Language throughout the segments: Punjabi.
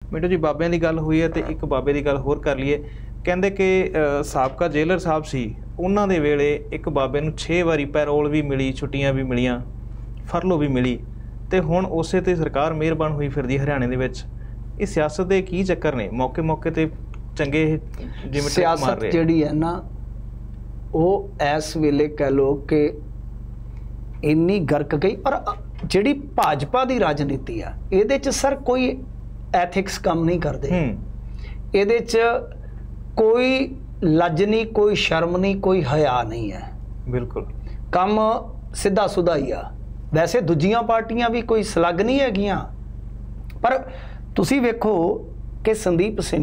ਮਿੰਟੂ ਜੀ ਬਾਬਿਆਂ ਦੀ ਗੱਲ ਹੋਈ ਹੈ ਤੇ ਇੱਕ ਬਾਬੇ ਦੀ ਗੱਲ ਹੋਰ ਕਰ ਲਈਏ। ਕਹਿੰਦੇ ਕਿ ਸਾਬਕਾ ਜੇਲਰ ਸਾਹਿਬ ਸੀ, ਉਹਨਾਂ ਦੇ ਵੇਲੇ ਇੱਕ ਬਾਬੇ ਨੂੰ 6 ਵਾਰੀ ਪੈਰੋਲ ਵੀ ਮਿਲੀ, ਛੁੱਟੀਆਂ ਵੀ ਮਿਲੀਆਂ, ਫਰਲੋ ਵੀ ਮਿਲੀ, ਤੇ ਹੁਣ ਉਸੇ ਤੇ ਸਰਕਾਰ ਮਿਹਰਬਾਨ ਹੋਈ ਫਿਰਦੀ ਹਰਿਆਣੇ ਦੇ ਵਿੱਚ। ਇਹ ਸਿਆਸਤ ਦੇ ਕੀ ਚੱਕਰ ਨੇ? ਮੌਕੇ ਮੌਕੇ ਤੇ ਚੰਗੇ ਜਿਵੇਂ ਸਿਆਸਤ ਜਿਹੜੀ ਹੈ ਨਾ ਉਹ ਇਸ ਵੇਲੇ ਕਹਿ ਲਓ ਕਿ ਇੰਨੀ ਗਰਕ ਗਈ। ਔਰ ਜਿਹੜੀ ਭਾਜਪਾ ਦੀ ਰਾਜਨੀਤੀ ਆ ਇਹਦੇ 'ਚ ਸਰ ਕੋਈ ਐਥਿਕਸ ਕੰਮ ਨਹੀਂ ਕਰਦੇ, ਇਹਦੇ 'ਚ ਕੋਈ ਲੱਜ ਨਹੀਂ, ਕੋਈ ਸ਼ਰਮ ਨਹੀਂ, ਕੋਈ ਹਯਾ ਨਹੀਂ ਹੈ। ਬਿਲਕੁਲ ਕੰਮ ਸਿੱਧਾ ਸੁਧਾ ਹੀ ਆ। ਵੈਸੇ ਦੂਜੀਆਂ ਪਾਰਟੀਆਂ ਵੀ ਕੋਈ ਸਲੱਗ ਨਹੀਂ ਹੈਗੀਆਂ, ਪਰ ਤੁਸੀਂ ਵੇਖੋ ਕਿ ਸੰਦੀਪ ਸਿੰਘ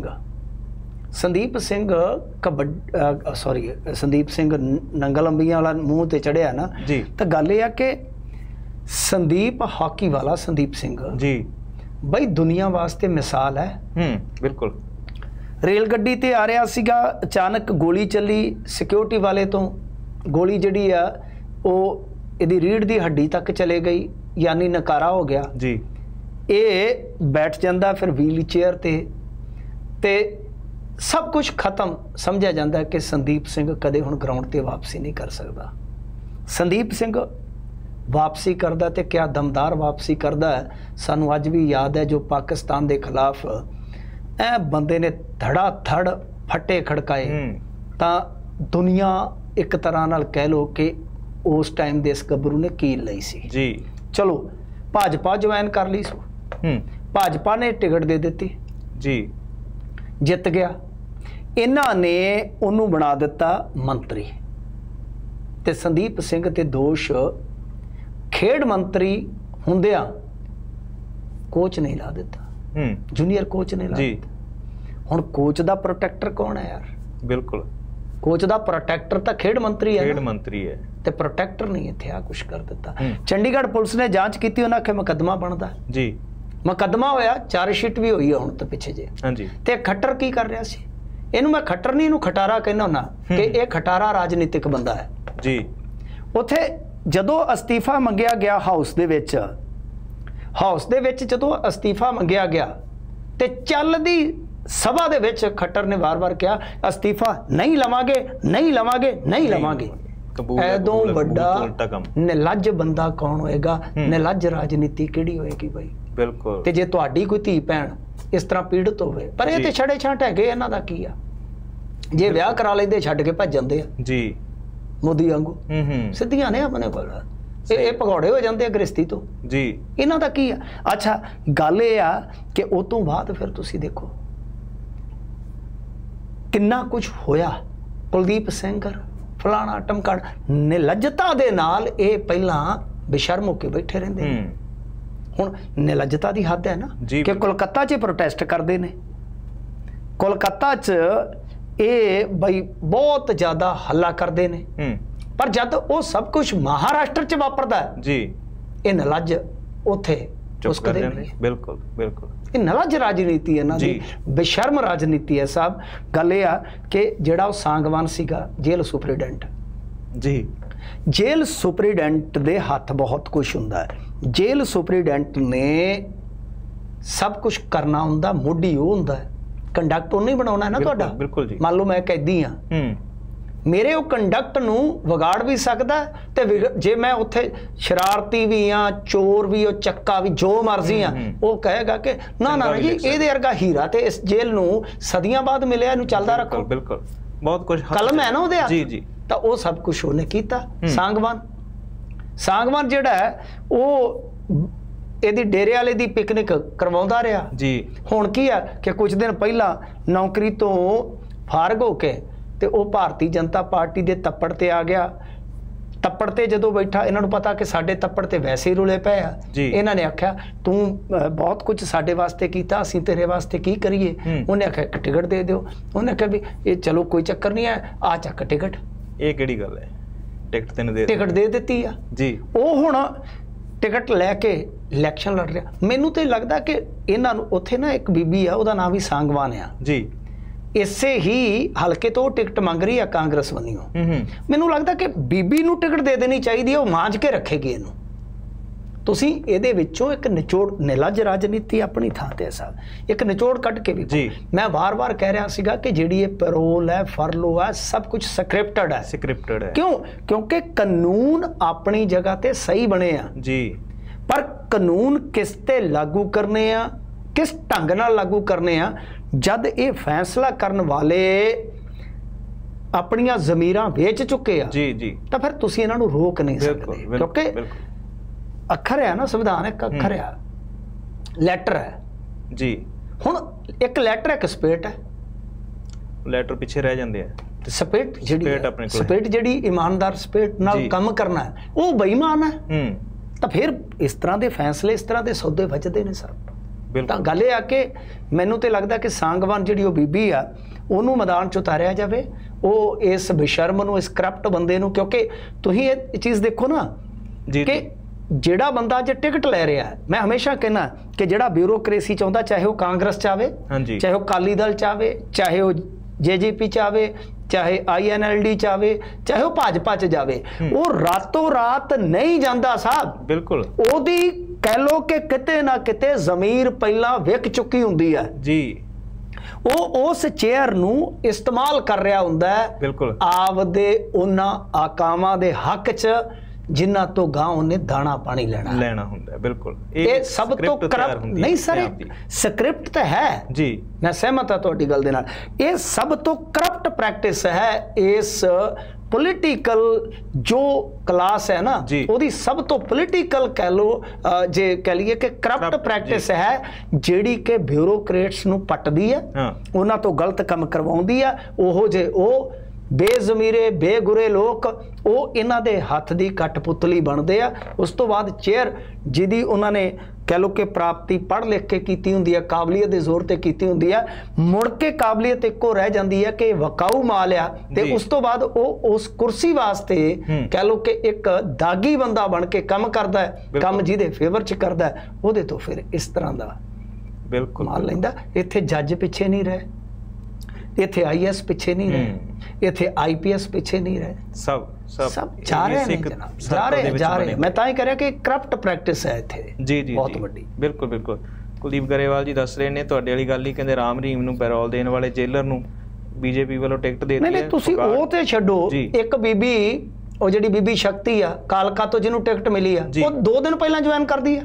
ਸੰਦੀਪ ਸਿੰਘ ਨੰਗਲ ਅੰਬੀਆਂ ਵਾਲਾ ਮੂੰਹ ਤੇ ਚੜਿਆ ਨਾ ਜੀ, ਤਾਂ ਗੱਲ ਇਹ ਆ ਕਿ ਸੰਦੀਪ ਹਾਕੀ ਵਾਲਾ ਸੰਦੀਪ ਸਿੰਘ ਜੀ ਬਈ ਦੁਨੀਆ ਵਾਸਤੇ ਮਿਸਾਲ ਹੈ। ਬਿਲਕੁਲ ਰੇਲ ਗੱਡੀ ਤੇ ਆ ਰਿਹਾ ਸੀਗਾ, ਅਚਾਨਕ ਗੋਲੀ ਚੱਲੀ, ਸਿਕਿਉਰਿਟੀ ਵਾਲੇ ਤੋਂ ਗੋਲੀ ਜਿਹੜੀ ਆ ਉਹ ਇਹਦੀ ਰੀੜ੍ਹ ਦੀ ਹੱਡੀ ਤੱਕ ਚਲੇ ਗਈ, ਯਾਨੀ ਨਕਾਰਾ ਹੋ ਗਿਆ ਜੀ। ਇਹ ਬੈਠ ਜਾਂਦਾ ਫਿਰ ਵੀਲ ਚੇਅਰ ਤੇ ਸਭ ਕੁਝ ਖਤਮ। ਸਮਝਿਆ ਜਾਂਦਾ ਕਿ ਸੰਦੀਪ ਸਿੰਘ ਕਦੇ ਹੁਣ ਗਰਾਊਂਡ ਤੇ ਵਾਪਸੀ ਨਹੀਂ ਕਰ ਸਕਦਾ। ਸੰਦੀਪ ਸਿੰਘ ਵਾਪਸੀ ਕਰਦਾ ਤੇ ਕਿਆ ਦਮਦਾਰ ਵਾਪਸੀ ਕਰਦਾ ਹੈ। ਸਾਨੂੰ ਅੱਜ ਵੀ ਯਾਦ ਹੈ ਜੋ ਪਾਕਿਸਤਾਨ ਦੇ ਖਿਲਾਫ ਇਹ ਬੰਦੇ ਨੇ ਧੜਾ ਧੜ ਫੱਟੇ ਖੜਕਾਏ, ਤਾਂ ਦੁਨੀਆ ਇੱਕ ਤਰ੍ਹਾਂ ਨਾਲ ਕਹਿ ਲਓ ਕਿ ਉਸ ਟਾਈਮ ਦੇ ਇਸ ਗੱਭਰੂ ਨੇ ਕੀਲ ਲਈ ਸੀ ਜੀ। ਚਲੋ ਭਾਜਪਾ ਜੁਆਇਨ ਕਰ ਲਈ ਸੋ, ਭਾਜਪਾ ਨੇ ਟਿਕਟ ਦੇ ਦਿੱਤੀ ਜੀ, ਜਿੱਤ ਗਿਆ। ਇਹਨਾਂ ਨੇ ਉਹਨੂੰ ਬਣਾ ਦਿੱਤਾ ਮੰਤਰੀ, ਤੇ ਸੰਦੀਪ ਸਿੰਘ ਤੇ ਦੋਸ਼ ਖੇਡ ਮੰਤਰੀ ਹੁੰਦਿਆਂ ਕੋਚ ਨਹੀਂ ਲਾ ਦਿੱਤਾ, ਜੂਨੀਅਰ ਕੋਚ ਨੇ ਲਾ ਦਿੱਤਾ। ਹੁਣ ਕੋਚ ਦਾ ਪ੍ਰੋਟੈਕਟਰ ਕੌਣ ਹੈ ਯਾਰ? ਬਿਲਕੁਲ ਕੋਚ ਦਾ ਪ੍ਰੋਟੈਕਟਰ ਤਾਂ ਖੇਡ ਮੰਤਰੀ ਹੈ, ਖੇਡ ਮੰਤਰੀ ਹੈ, ਤੇ ਪ੍ਰੋਟੈਕਟਰ ਨਹੀਂ ਇੱਥੇ ਆ ਕੁਛ ਕਰ ਦਿੱਤਾ। ਚੰਡੀਗੜ੍ਹ ਪੁਲਿਸ ਨੇ ਜਾਂਚ ਕੀਤੀ, ਉਹਨਾਂ ਆਖਿਆ ਮੁਕੱਦਮਾ ਬਣਦਾ ਜੀ, ਮੁਕੱਦਮਾ ਹੋਇਆ, ਚਾਰਜਸ਼ੀਟ ਵੀ ਹੋਈ ਹੈ ਹੁਣ ਤਾਂ ਪਿੱਛੇ ਜੇ। ਹਾਂਜੀ ਤੇ ਖੱਟਰ ਕੀ ਕਰ ਰਿਹਾ ਸੀ? ਇਹਨੂੰ ਮੈਂ ਖੱਟਰ ਨਹੀਂ, ਇਹਨੂੰ ਖਟਾਰਾ ਕਹਿੰਦਾ ਹੁੰਦਾ ਕਿ ਇਹ ਖਟਾਰਾ ਰਾਜਨੀਤਿਕ ਬੰਦਾ ਹੈ ਜੀ। ਉੱਥੇ ਜਦੋਂ ਅਸਤੀਫਾ ਮੰਗਿਆ ਗਿਆ ਹਾਊਸ ਦੇ ਵਿੱਚ ਜਦੋਂ ਅਸਤੀਫਾ ਮੰਗਿਆ ਗਿਆ ਤੇ ਚੱਲਦੀ ਸਭਾ ਦੇ ਵਿੱਚ ਖੱਟਰ ਨੇ ਵਾਰ-ਵਾਰ ਕਿਹਾ ਅਸਤੀਫਾ ਨਹੀਂ ਲਵਾਂਗੇ, ਨਹੀਂ ਲਵਾਂਗੇ, ਨਹੀਂ ਲਵਾਂਗੇ। ਐਦੋਂ ਵੱਡਾ ਨਿਲੱਜ ਬੰਦਾ ਕੌਣ ਹੋਏਗਾ? ਨਿਲੱਜ ਰਾਜਨੀਤੀ ਕਿਹੜੀ ਹੋਏਗੀ ਬਾਈ? ਬਿਲਕੁਲ। ਤੇ ਜੇ ਤੁਹਾਡੀ ਕੋਈ ਧੀ ਭੈਣ ਇਸ ਤਰ੍ਹਾਂ ਪੀੜਤ ਹੋਵੇ, ਪਰ ਇਹ ਤੇ ਛੜੇ ਛਾਂਟ ਹੈਗੇ, ਇਹਨਾਂ ਦਾ ਕੀ ਆ? ਜੇ ਵਿਆਹ ਕਰਾ ਲੈਂਦੇ ਛੱਡ ਕੇ ਭੱਜ ਜਾਂਦੇ ਆ ਜੀ, ਮੋਦੀ ਵਾਂਗੂ ਸਿੱਧੀਆਂ ਨੇ ਆਪਣੇ ਕੋਲ। ਇਹ ਭਗੌੜੇ ਹੋ ਜਾਂਦੇ ਆ ਗ੍ਰਸਤੀ ਤੋਂ ਜੀ, ਇਹਨਾਂ ਦਾ ਕੀ ਆ? ਅੱਛਾ ਗੱਲ ਇਹ ਆ ਕਿ ਉਹ ਤੋਂ ਬਾਅਦ ਫਿਰ ਤੁਸੀਂ ਦੇਖੋ ਕਿੰਨਾ ਕੁਝ ਹੋਇਆ। ਕੁਲਦੀਪ ਸਿੰਘ ਫਲਾਣਾ ਟਮਕਾਣ, ਨਿਲੱਜਤਾ ਦੇ ਨਾਲ ਇਹ ਪਹਿਲਾਂ ਬੇਸ਼ਰਮ ਹੋ ਕੇ ਬੈਠੇ ਰਹਿੰਦੇ। ਹੁਣ ਨਿਲੱਜਤਾ ਦੀ ਹੱਦ ਹੈ ਨਾ ਕਿ ਕੋਲਕਾਤਾ 'ਚ ਪ੍ਰੋਟੈਸਟ ਕਰਦੇ ਨੇ, ਕੋਲਕਾਤਾ 'ਚ ਇਹ ਬਈ ਬਹੁਤ ਜ਼ਿਆਦਾ ਹੱਲਾ ਕਰਦੇ ਨੇ, ਪਰ ਜਦ ਉਹ ਸਭ ਕੁਝ ਮਹਾਰਾਸ਼ਟਰ 'ਚ ਵਾਪਰਦਾ ਜੀ, ਇਹ ਨਿਲੱਜ ਉੱਥੇ ਚੁਸਕਦੇ ਨਹੀਂ। ਬਿਲਕੁਲ ਬਿਲਕੁਲ, ਇਹ ਨਿਲੱਜ ਰਾਜਨੀਤੀ ਹੈ ਇਹਨਾਂ ਦੀ, ਬੇਸ਼ਰਮ ਰਾਜਨੀਤੀ ਹੈ ਸਾਹਿਬ। ਗੱਲ ਇਹ ਆ ਕਿ ਜਿਹੜਾ ਉਹ ਸਾਂਗਵਾਨ ਸੀਗਾ ਜੇਲ੍ਹ ਸੁਪਰੀਡੈਂਟ ਜੀ, ਜੇਲ੍ਹ ਸੁਪਰੀਡੈਂਟ ਦੇ ਹੱਥ ਬਹੁਤ ਕੁਝ ਹੁੰਦਾ ਹੈ। ਜੇਲ੍ਹ ਸੁਪਰੀਡੈਂਟ ਨੇ ਸਭ ਕੁਝ ਕਰਨਾ ਹੁੰਦਾ, ਮੋਢੀ ਉਹ ਹੁੰਦਾ ਹੈ, ਕੰਡਕਟ ਉਹਨੇ ਹੀ ਬਣਾਉਣਾ ਹੈ ਨਾ ਤੁਹਾਡਾ। ਬਿਲਕੁਲ ਜੀ। ਮੰਨ ਲਓ ਮੈਂ ਕੈਦੀ ਹਾਂ, ਮੇਰੇ ਉਹ ਕੰਡਕਟ ਨੂੰ ਵਿਗਾੜ ਵੀ ਸਕਦਾ, ਤੇ ਜੇ ਮੈਂ ਉੱਥੇ ਸ਼ਰਾਰਤੀ ਵੀ ਆ, ਚੋਰ ਵੀ, ਉਹ ਚੱਕਾ ਵੀ, ਜੋ ਮਰਜ਼ੀ ਆ, ਉਹ ਕਹੇਗਾ ਕਿ ਨਾ ਨਾ ਜੀ ਇਹਦੇ ਵਰਗਾ ਹੀਰਾ ਤੇ ਇਸ ਜੇਲ੍ਹ ਨੂੰ ਸਦੀਆਂ ਬਾਅਦ ਮਿਲਿਆ, ਇਹਨੂੰ ਚੱਲਦਾ ਰੱਖੋ। ਬਿਲਕੁਲ ਬਹੁਤ ਕੁਝ ਕਲਮ ਹੈ ਨਾ ਉਹਦੇ ਹੱਥ ਜੀ ਜੀ, ਤਾਂ ਉਹ ਸਭ ਕੁਝ ਉਹਨੇ ਕੀਤਾ। ਸਾਂਗਵਾਨ ਜਿਹੜਾ ਹੈ ਉਹ ਇਹਦੀ ਡੇਰੇ ਵਾਲੇ ਦੀ ਪਿਕਨਿਕ ਕਰਵਾਉਂਦਾ ਰਿਹਾ ਜੀ। ਹੁਣ ਕੀ ਆ ਕਿ ਕੁਝ ਦਿਨ ਪਹਿਲਾਂ ਨੌਕਰੀ ਤੋਂ ਫਾਰਗ ਹੋ ਕੇ ਤੇ ਉਹ ਭਾਰਤੀ ਜਨਤਾ ਪਾਰਟੀ ਦੇ ਤੱਪੜ ਤੇ ਆ ਗਿਆ। ਤੱਪੜ ਤੇ ਜਦੋਂ ਬੈਠਾ, ਇਹਨਾਂ ਨੂੰ ਪਤਾ ਕਿ ਸਾਡੇ ਤੱਪੜ ਤੇ ਵੈਸੇ ਹੀ ਰੁਲੇ ਪਏ ਆ, ਇਹਨਾਂ ਨੇ ਆਖਿਆ ਤੂੰ ਬਹੁਤ ਕੁਝ ਸਾਡੇ ਵਾਸਤੇ ਕੀਤਾ, ਅਸੀਂ ਤੇਰੇ ਵਾਸਤੇ ਕੀ ਕਰੀਏ? ਉਹਨੇ ਆਖਿਆ ਇੱਕ ਟਿਕਟ ਦੇ ਦਿਓ। ਉਹਨੇ ਆਖਿਆ ਵੀ ਇਹ ਚਲੋ ਕੋਈ ਚੱਕਰ ਨਹੀਂ ਹੈ, ਆ ਚੱਕ ਟਿਕਟ। ਇਹ ਕਿਹੜੀ ਗੱਲ ਹੈ? ਟਿਕਟ ਦੇ ਦਿੱਤੀ ਆ ਜੀ। ਉਹ ਹੁਣ ਟਿਕਟ ਲੈ ਕੇ ਇਲੈਕਸ਼ਨ ਲੜ ਰਿਹਾ। ਮੈਨੂੰ ਤੇ ਲੱਗਦਾ ਕਿ ਇਹਨਾਂ ਨੂੰ ਉੱਥੇ ਨਾ ਇੱਕ ਬੀਬੀ ਆ, ਉਹਦਾ ਨਾਮ ਵੀ ਸਾਂਗਵਾਨ ਆ ਜੀ, ਇਸੇ ਹੀ ਹਲਕੇ ਤੋਂ ਟਿਕਟ ਮੰਗ ਰਹੀ ਆ ਕਾਂਗਰਸ ਵੱਲੋਂ। ਮੈਨੂੰ ਲੱਗਦਾ ਕਿ ਬੀਬੀ ਨੂੰ ਟਿਕਟ ਦੇ ਦੇਣੀ ਚਾਹੀਦੀ ਹੈ, ਉਹ ਮਾਂਜ ਕੇ ਰੱਖੇਗੀ ਇਹਨੂੰ। ਤੁਸੀਂ ਇਹਦੇ ਵਿੱਚੋਂ ਇੱਕ ਨਿਚੋੜ, ਨਿਲਜ ਰਾਜਨੀਤੀ ਆਪਣੀ ਥਾਂ ਤੇ ਹੈ ਸਾਹਿਬ, ਇੱਕ ਨਿਚੋੜ ਕੱਢ ਕੇ ਵੇਖੋ। ਮੈਂ ਵਾਰ-ਵਾਰ ਕਹਿ ਰਿਹਾ ਸੀਗਾ ਕਿ ਜਿਹੜੀ ਇਹ ਪੈਰੋਲ ਹੈ, ਫਰਲੋ ਹੈ, ਸਭ ਕੁਝ ਸਕ੍ਰਿਪਟਡ ਹੈ। ਸਕ੍ਰਿਪਟਡ ਹੈ ਕਿਉਂ? ਕਿਉਂਕਿ ਕਾਨੂੰਨ ਆਪਣੀ ਜਗ੍ਹਾ ਤੇ ਸਹੀ ਬਣੇ ਆ ਜੀ, ਪਰ ਕਾਨੂੰਨ ਕਿਸ ਤੇ ਲਾਗੂ ਕਰਨੇ ਆ, ਕਿਸ ਢੰਗ ਨਾਲ ਲਾਗੂ ਕਰਨੇ ਆ, ਜਦ ਇਹ ਫੈਸਲਾ ਕਰਨ ਵਾਲੇ ਆਪਣੀਆਂ ਜ਼ਮੀਰਾਂ ਵੇਚ ਚੁੱਕੇ ਆ ਜੀ ਤਾਂ ਫਿਰ ਤੁਸੀਂ ਇਹਨਾਂ ਨੂੰ ਰੋਕ ਨਹੀਂ ਸਕਦੇ। ਕਿਉਂਕਿ ਅੱਖਰ ਹੈ ਨਾ, ਸੰਵਿਧਾਨ ਇੱਕ ਅੱਖਰ ਆ, ਲੈਟਰ ਹੈ ਜੀ। ਹੁਣ ਇੱਕ ਲੈਟਰ ਇੱਕ ਸਪਿਰਿਟ ਹੈ, ਲੈਟਰ ਪਿੱਛੇ ਰਹਿ ਜਾਂਦੇ ਆ। ਸਪਿਰਿਟ ਜਿਹੜੀ ਇਮਾਨਦਾਰ ਸਪਿਰਿਟ ਨਾਲ ਕੰਮ ਕਰਨਾ ਹੈ, ਉਹ ਬੇਈਮਾਨ ਹੈ। ਤਾਂ ਫਿਰ ਇਸ ਤਰ੍ਹਾਂ ਦੇ ਫੈਸਲੇ, ਇਸ ਤਰ੍ਹਾਂ ਦੇ ਸੌਦੇ ਵੱਜਦੇ ਨੇ ਸਰ। ਤਾਂ ਗੱਲ ਇਹ ਆ ਕਿ ਮੈਨੂੰ ਤੇ ਲੱਗਦਾ ਕਿ ਸਾਂਗਵਾਨ ਜਿਹੜੀ ਉਹ ਬੀਬੀ ਆ, ਉਹਨੂੰ ਮੈਦਾਨ 'ਚ ਉਤਾਰਿਆ ਜਾਵੇ, ਉਹ ਇਸ ਬੇਸ਼ਰਮ ਨੂੰ, ਇਸ ਕਰਪਟ ਬੰਦੇ ਨੂੰ। ਕਿਉਂਕਿ ਤੁਸੀਂ ਇਹ ਚੀਜ਼ ਦੇਖੋ ਨਾ ਕਿ ਜਿਹੜਾ ਬੰਦਾ ਅੱਜ ਟਿਕਟ ਲੈ ਰਿਹਾ, ਮੈਂ ਹਮੇਸ਼ਾ ਕਹਿੰਦਾ ਕਿ ਜਿਹੜਾ ਬਿਊਰੋਕ੍ਰੇਸੀ ਚਾਹੁੰਦਾ, ਚਾਹੇ ਉਹ ਕਾਂਗਰਸ ਚਾਹੇ, ਚਾਹੇ ਉਹ ਅਕਾਲੀ ਦਲ ਚਾਹੇ, ਚਾਹੇ ਉਹ JJP ਚਾਹੇ, ਚਾਹੇ INLD ਚਾਹੇ, ਚਾਹੇ ਉਹ ਭਾਜਪਾ 'ਚ ਜਾਵੇ, ਉਹ ਰਾਤੋਂ ਰਾਤ ਨਹੀਂ ਜਾਂਦਾ ਸਾਹਿਬ। ਬਿਲਕੁਲ, ਉਹਦੀ ਕਹਿ ਲੋ ਕਿ ਕਿਤੇ ਨਾ ਕਿਤੇ ਜ਼ਮੀਰ ਪਹਿਲਾਂ ਵਿਕ ਚੁੱਕੀ ਹੁੰਦੀ ਹੈ ਜੀ। ਉਹ ਉਸ ਚੇਅਰ ਨੂੰ ਇਸਤੇਮਾਲ ਕਰ ਰਿਹਾ ਹੁੰਦਾ ਹੈ ਬਿਲਕੁਲ ਆਪਦੇ ਉਹਨਾਂ ਆਕਾਵਾਂ ਦੇ ਹੱਕ 'ਚ ਜਿਨ੍ਹਾਂ ਤੋਂ ਗਾਂ ਉਹਨੇ ਦਾਣਾ ਪਾਣੀ ਲੈਣਾ ਹੁੰਦਾ। ਬਿਲਕੁਲ, ਇਹ ਸਭ ਤੋਂ ਕਰਪਟ ਨਹੀਂ ਸਰ, ਸਕ੍ਰਿਪਟ ਤਾਂ ਹੈ ਜੀ, ਮੈਂ ਸਹਿਮਤ ਹਾਂ ਤੁਹਾਡੀ ਗੱਲ ਦੇ ਨਾਲ। ਇਹ ਸਭ ਤੋਂ ਕਰਪਟ ਪ੍ਰੈਕਟਿਸ ਹੈ ਇਸ ਪੋਲੀਟੀਕਲ ਜੋ ਕਲਾਸ ਹੈ ਨਾ, ਉਹਦੀ ਸਭ ਤੋਂ ਪੋਲੀਟੀਕਲ ਕਹਿ ਲੋ, ਜੇ ਕਹਿ ਲਈਏ ਕਿ ਕਰਪਟ ਪ੍ਰੈਕਟਿਸ ਹੈ, ਜਿਹੜੀ ਕਿ ਬਿਊਰੋਕਰੇਟਸ ਨੂੰ ਪੱਟਦੀ ਹੈ, ਉਹਨਾਂ ਤੋਂ ਗਲਤ ਕੰਮ ਕਰਵਾਉਂਦੀ ਆ। ਉਹੋ ਜੇ ਉਹ ਬੇਜ਼ਮੀਰੇ ਬੇਗੁਰੇ ਲੋਕ, ਉਹ ਇਹਨਾਂ ਦੇ ਹੱਥ ਦੀ ਕਠਪੁਤਲੀ ਬਣਦੇ ਆ। ਉਸ ਤੋਂ ਬਾਅਦ ਚੇਅਰ ਜਿਹਦੀ ਉਹਨਾਂ ਨੇ ਕਹਿ ਲੋ ਕਿ ਪ੍ਰਾਪਤੀ ਪੜ੍ਹ ਲਿਖ ਕੇ ਕੀਤੀ ਹੁੰਦੀ ਹੈ, ਕਾਬਲੀਅਤ ਦੇ ਜ਼ੋਰ ਤੇ ਕੀਤੀ ਹੁੰਦੀ ਹੈ, ਮੁੜ ਕੇ ਕਾਬਲੀਅਤ ਇੱਕੋ ਰਹਿ ਜਾਂਦੀ ਹੈ ਕਿ ਵਕਾਊ ਮਾਲ ਆ। ਤੇ ਉਸ ਤੋਂ ਬਾਅਦ ਉਹ ਉਸ ਕੁਰਸੀ ਵਾਸਤੇ ਕਹਿ ਲੋ ਕਿ ਇੱਕ ਦਾਗੀ ਬੰਦਾ ਬਣ ਕੇ ਕੰਮ ਕਰਦਾ ਹੈ, ਕੰਮ ਜਿਹਦੇ ਫੇਵਰ 'ਚ ਕਰਦਾ, ਉਹਦੇ ਤੋਂ ਫਿਰ ਇਸ ਤਰ੍ਹਾਂ ਦਾ ਬਿਲਕੁਲ ਮਾਲ ਲੈਂਦਾ। ਇੱਥੇ ਜੱਜ ਪਿੱਛੇ ਨਹੀਂ ਰਹੇ, ਇੱਥੇ IAS ਪਿੱਛੇ ਨਹੀਂ ਰਹੇ, ਇੱਥੇ IPS ਪਿੱਛੇ ਨਹੀਂ ਰਹੇ, ਸਭ ਜਾ ਰਹੇ। ਮੈਂ ਤਾਂ ਹੀ ਕਹਿ ਰਿਹਾ ਕਿ ਕਰਪਟ ਪ੍ਰੈਕਟਿਸ ਹੈ ਇੱਥੇ ਜੀ ਬਹੁਤ ਵੱਡੀ। ਬਿਲਕੁਲ ਬਿਲਕੁਲ, ਕੁਲਦੀਪ ਗਰੇਵਾਲ ਜੀ ਦੱਸ ਰਹੇ ਨੇ ਤੁਹਾਡੇ ਵਾਲੀ ਗੱਲ ਹੀ, ਕਹਿੰਦੇ ਰਾਮ ਰਹੀਮ ਨੂੰ ਪੈਰੋਲ ਦੇਣ ਵਾਲੇ ਜੇਲਰ ਨੂੰ BJP ਵੱਲੋਂ ਟਿਕਟ ਦੇ ਦਿੱਤੀ ਹੈ। ਨਹੀਂ, ਤੁਸੀਂ ਉਹ ਤੇ ਛੱਡੋ, ਇੱਕ ਬੀਬੀ, ਉਹ ਜਿਹੜੀ ਬੀਬੀ ਸ਼ਕਤੀ ਆ ਕਾਲਕਾ ਤੋਂ, ਜਿਹਨੂੰ ਟਿਕਟ ਮਿਲੀ ਆ, ਉਹ 2 ਦਿਨ ਪਹਿਲਾਂ ਜੁਆਇਨ ਕਰਦੀ ਆ।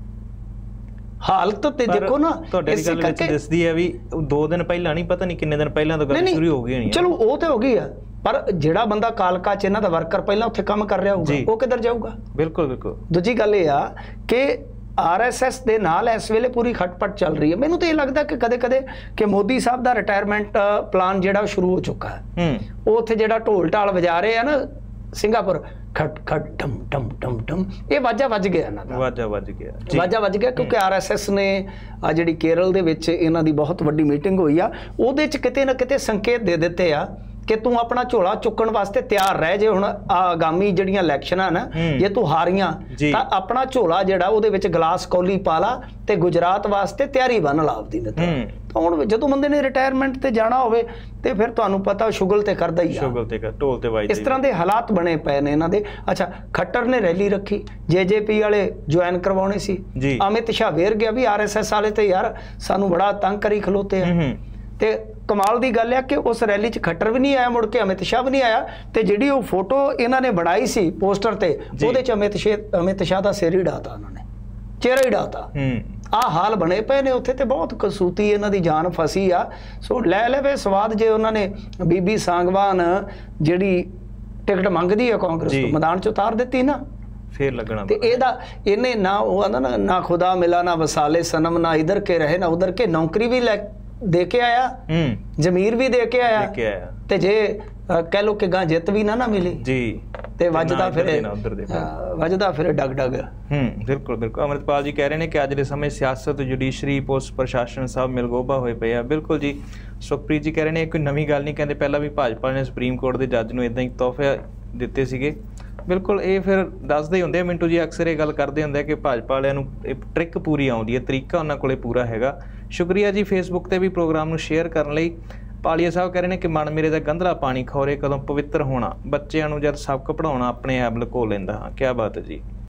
ਹਾਲਤ ਤੇ ਦੇਖੋ ਨਾ, ਤੁਹਾਡੇ ਦੀ ਗੱਲ ਵਿੱਚ ਦੱਸਦੀ ਹੈ ਵੀ 2 ਦਿਨ ਪਹਿਲਾਂ ਨਹੀਂ, ਪਤਾ ਨਹੀਂ ਕਿੰਨੇ ਦਿਨ ਪਹਿਲਾਂ ਤੋਂ ਗੱਲ ਸ਼ੁਰੂ ਹੋ ਗਈ ਹੋਣੀ। ਚਲੋ ਉਹ ਤੇ ਹੋ ਗਈ ਆ, ਪਰ ਜਿਹੜਾ ਬੰਦਾ ਕਾਲਕਾ 'ਚ ਇਹਨਾਂ ਦਾ ਵਰਕਰ ਪਹਿਲਾਂ ਉੱਥੇ ਕੰਮ ਕਰ ਰਿਹਾ ਹੋਊਗਾ, ਉਹ ਕਿੱਧਰ ਜਾਊਗਾ? ਬਿਲਕੁਲ ਬਿਲਕੁਲ। ਦੂਜੀ ਗੱਲ ਇਹ ਆ ਕਿ RSS ਦੇ ਨਾਲ ਇਸ ਵੇਲੇ ਪੂਰੀ ਖਟਪਟ ਚੱਲ ਰਹੀ ਹੈ। ਮੈਨੂੰ ਤਾਂ ਇਹ ਲੱਗਦਾ ਕਿ ਕਦੇ-ਕਦੇ ਕਿ ਮੋਦੀ ਸਾਹਿਬ ਦਾ ਰਿਟਾਇਰਮੈਂਟ ਪਲਾਨ ਜਿਹੜਾ ਸ਼ੁਰੂ ਹੋ ਚੁੱਕਾ ਹੈ। ਉਹ ਉੱਥੇ ਜਿਹੜਾ ਢੋਲ ਢਾਲ ਵਜਾ ਰਹੇ ਆ ਨਾ ਸਿੰਗਾਪੁਰ, ਖਟ ਖਟ ਟਮ ਟਮ ਟਮ ਟਮ, ਇਹ ਵਾਜਾ ਵੱਜ ਗਿਆ ਇਹਨਾਂ ਦਾ, ਵਾਜਾ ਵੱਜ ਗਿਆ ਕਿਉਂਕਿ RSS ਨੇ ਜਿਹੜੀ ਕੇਰਲ ਦੇ ਵਿੱਚ ਇਹਨਾਂ ਦੀ ਬਹੁਤ ਵੱਡੀ ਮੀਟਿੰਗ ਹੋਈ ਆ, ਉਹਦੇ 'ਚ ਕਿਤੇ ਨਾ ਕਿਤੇ ਸੰਕੇਤ ਦੇ ਦਿੱਤੇ ਆ ਕਿ ਤੂੰ ਆਪਣਾ ਝੋਲਾ ਚੁੱਕਣ ਵਾਸਤੇ ਤਿਆਰ ਰਹਿ। ਜੇ ਹੁਣ ਆਗਾਮੀ ਜਿਹੜੀਆਂ ਇਲੈਕਸ਼ਨਾਂ ਨਾ, ਜੇ ਤੂੰ ਹਾਰੀਆਂ ਤਾਂ ਆਪਣਾ ਝੋਲਾ ਜਿਹੜਾ ਉਹਦੇ ਵਿੱਚ ਗਲਾਸ ਕੌਲੀ ਪਾ ਲਾ ਤੇ ਗੁਜਰਾਤ ਵਾਸਤੇ ਤਿਆਰੀ ਬਣ ਲਾ ਆਪਦੀ। ਤਾਂ ਹੁਣ ਜਦੋਂ ਬੰਦੇ ਨੇ ਰਿਟਾਇਰਮੈਂਟ ਤੇ ਜਾਣਾ ਹੋਵੇ ਤੇ ਫਿਰ ਤੁਹਾਨੂੰ ਪਤਾ ਸ਼ੁਗਲ ਤੇ ਕਰਦਾ ਹੀ ਆ, ਸ਼ੁਗਲ ਤੇ ਢੋਲ ਤੇ ਵੱਜਦਾ। ਇਸ ਤਰ੍ਹਾਂ ਦੇ ਹਾਲਾਤ ਬਣੇ ਪਏ ਨੇ ਇਹਨਾਂ ਦੇ। ਅੱਛਾ, ਖੱਟਰ ਨੇ ਰੈਲੀ ਰੱਖੀ, JJP ਵਾਲੇ ਜੁਆਇਨ ਕਰਵਾਉਣੇ ਸੀ, ਅਮਿਤ ਸ਼ਾਹ ਵੇਰ ਗਿਆ ਵੀ RSS ਵਾਲੇ ਤੇ ਯਾਰ ਸਾਨੂੰ ਬੜਾ ਤੰਗ ਕਰੀ ਖਲੋਤੇ ਆ। ਤੇ ਕਮਾਲ ਦੀ ਗੱਲ ਹੈ ਕਿ ਉਸ ਰੈਲੀ 'ਚ ਖੱਟਰ ਵੀ ਨਹੀਂ ਆਇਆ, ਮੁੜ ਕੇ ਅਮਿਤ ਸ਼ਾਹ ਵੀ ਨਹੀਂ ਆਇਆ। ਤੇ ਜਿਹੜੀ ਉਹ ਫੋਟੋ ਇਹਨਾਂ ਨੇ ਬਣਾਈ ਸੀ ਪੋਸਟਰ ਤੇ, ਉਹਦੇ 'ਚ ਅਮਿਤ ਸ਼ਾਹ ਦਾ ਸਿਰ ਹੀ ਡਾਤਾ, ਉਹਨਾਂ ਨੇ ਚਿਹਰਾ ਹੀ ਡਾਤਾ। ਆਹ ਹਾਲ ਬਣੇ ਪਏ ਨੇ ਉੱਥੇ, ਤੇ ਬਹੁਤ ਕਸੂਤੀ ਇਹਨਾਂ ਦੀ ਜਾਨ ਫਸੀ ਆ। ਸੋ ਲੈ ਲਵੇ ਸਵਾਦ ਜੇ ਉਹਨਾਂ ਨੇ ਬੀਬੀ ਸਾਂਗਵਾਨ ਜਿਹੜੀ ਟਿਕਟ ਮੰਗਦੀ ਹੈ ਕਾਂਗਰਸ ਤੋਂ, ਮੈਦਾਨ 'ਚ ਉਤਾਰ ਦਿੱਤੀ ਨਾ, ਫੇਰ ਲੱਗਣਾ। ਤੇ ਇਹਦਾ ਇਹਨੇ ਨਾ ਉਹ ਆਂਦਾ ਨਾ ਖੁਦਾ ਮਿਲਾ ਨਾ ਵਸਾਲੇ ਸਨਮ, ਨਾ ਇਧਰ ਕੇ ਰਹੇ ਨਾ ਉਧਰ ਕੇ, ਨੌਕਰੀ ਵੀ ਲੈ ਦੇ ਕੇ ਆਇਆ, ਜ਼ਮੀਰ ਵੀ ਦੇ ਕੇ ਆਇਆ, ਤੇ ਜੇ ਕਹਿ ਲੋ ਕਿ ਗਾਂ ਜਿੱਤ ਵੀ ਨਾ ਮਿਲੀ ਜੀ, ਤੇ ਵੱਜਦਾ ਫਿਰ ਡਗ ਡਗ। ਬਿਲਕੁਲ ਬਿਲਕੁਲ। ਅਮਰਿਤਪਾਲ ਜੀ ਕਹਿ ਰਹੇ ਨੇ ਕਿ ਅੱਜ ਦੇ ਸਮੇਂ ਸਿਆਸਤ, ਜੁਡੀਸ਼ਰੀ, ਪੁਲਿਸ ਪ੍ਰਸ਼ਾਸਨ ਸਭ ਮਿਲਗੋਭਾ ਹੋਏ ਪਏ ਆ। ਬਿਲਕੁਲ ਜੀ। ਸੁਖਪ੍ਰੀਤ ਜੀ ਕਹਿ ਰਹੇ ਨੇ ਕੋਈ ਨਵੀਂ ਗੱਲ ਨਹੀਂ, ਕਹਿੰਦੇ ਪਹਿਲਾਂ ਵੀ ਭਾਜਪਾ ਨੇ ਸੁਪਰੀਮ ਕੋਰਟ ਦੇ ਜੱਜ ਨੂੰ ਇਦਾਂ ਹੀ ਤੋਹਫੇ ਦਿੱਤੇ ਸੀਗੇ। ਬਿਲਕੁਲ, ਇਹ ਫਿਰ ਦੱਸਦੇ ਹੀ ਹੁੰਦੇ ਆ, ਮਿੰਟੂ ਜੀ ਅਕਸਰ ਇਹ ਗੱਲ ਕਰਦੇ ਹੁੰਦੇ ਆ ਕਿ ਭਾਜਪਾ ਵਾਲਿਆਂ ਨੂੰ ਇਹ ਟ੍ਰਿਕ ਪੂਰੀ ਆਉਂਦੀ ਹੈ, ਤਰੀਕਾ ਉਹਨਾਂ ਕੋਲੇ ਪੂਰਾ ਹੈਗਾ। ਸ਼ੁਕਰੀਆ ਜੀ ਫੇਸਬੁੱਕ ਤੇ ਵੀ ਪ੍ਰੋਗਰਾਮ ਨੂੰ ਸ਼ੇਅਰ ਕਰਨ ਲਈ। ਪਾਲੀਆ ਸਾਹਿਬ ਕਹਿ ਰਹੇ ਨੇ ਕਿ ਮਨ ਮੇਰੇ ਦਾ ਗੰਧਲਾ ਪਾਣੀ ਖੌਰੇ ਕਦੋਂ ਪਵਿੱਤਰ ਹੋਣਾ, ਬੱਚਿਆਂ ਨੂੰ ਜਦ ਸਬਕ ਪੜ੍ਹਾਉਣਾ ਆਪਣੇ ਆਪ ਲੁਕੋ ਲੈਂਦਾ ਹਾਂ। ਕਿਆ ਬਾਤ ਹੈ ਜੀ।